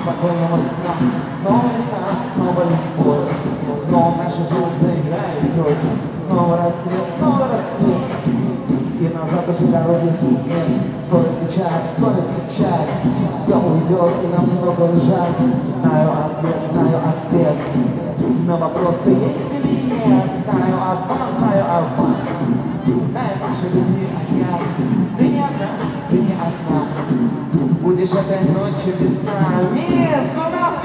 спокойного сна. Снова весна, снова любовь, снова наша жизнь заиграет кровь. Снова рассвет, и назад уже дороги нет. Скоро печаль, все уйдет, и нам немного лежать. Знаю ответ, но вопрос, ты есть или нет. Знаю обман, знаю наши любви океан. Ты не одна, будешь этой ночью без сна. Мисс, куда